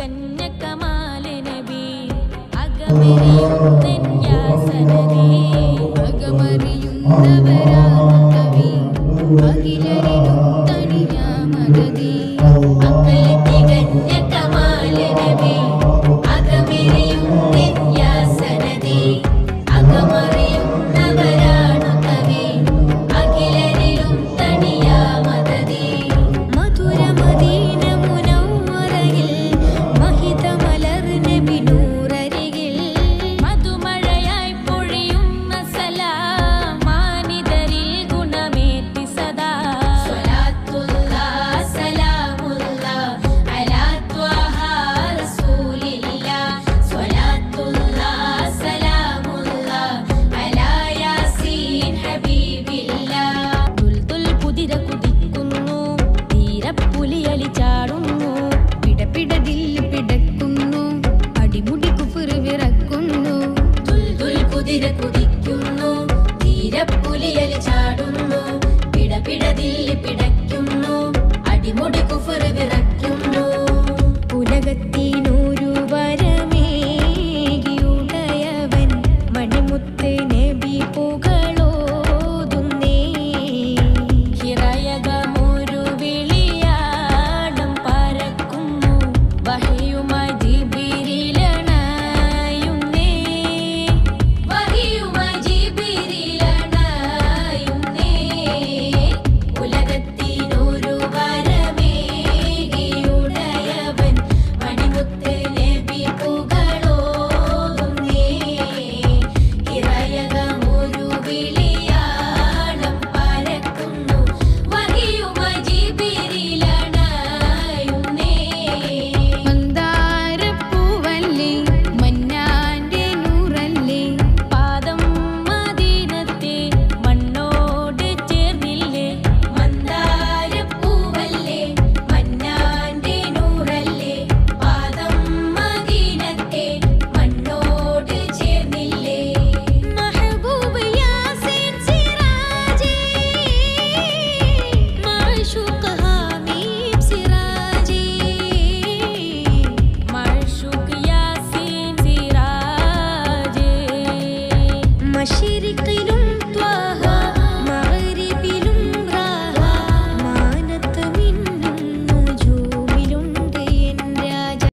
തികഞ്ഞ കമാല നബി അകമറിയുന്നൻ യാ സനദി അകമറിയുന്നവരാണ് കവി അഖിലരിലും തണിയാ മദദി അക്കൽ തികഞ്ഞ കമാല നബി അകമറിയുന്നൻ യാ സനദി അകമറിയുന്നവരാണ് കവി അഖിലരിലും തണിയാ മദദി മധുര മദീന മുനവ്വറയിൽ മഹിത മലർ നബി നൂറരികിൽ മധുമഴയായി പൊഴിയുന്ന സലാം മാനിതരിൽ ഗുണമേറ്റി സദാ സ്വലാത്തുല്ലാഹ് സലാമുല്ലാഹ് അലാ ത്വഹ റസൂലില്ലാഹ് സ്വലാത്തുല്ലാഹ് സലാമുല്ലാഹ് അലാ യാസീൻ ഹബീബില്ലാഹ് ദുൽദുൽ കുതിര കുതിക്കുന്നു തീരപ്പുലിയലി ചാടുന്നു പിടപിടതിൽ പിടക്കുന്നു അടിമുടി കുഫർ വിറക്കുന്നു ദുൽദുൽ കുതിര കുതിക്കുന്നു തീരപ്പുലിയലി ചാടുന്നു പിടപിടതിൽ പിടയ്ക്കുന്നു അടിമുടി കുഫർ വിറക്കുന്നു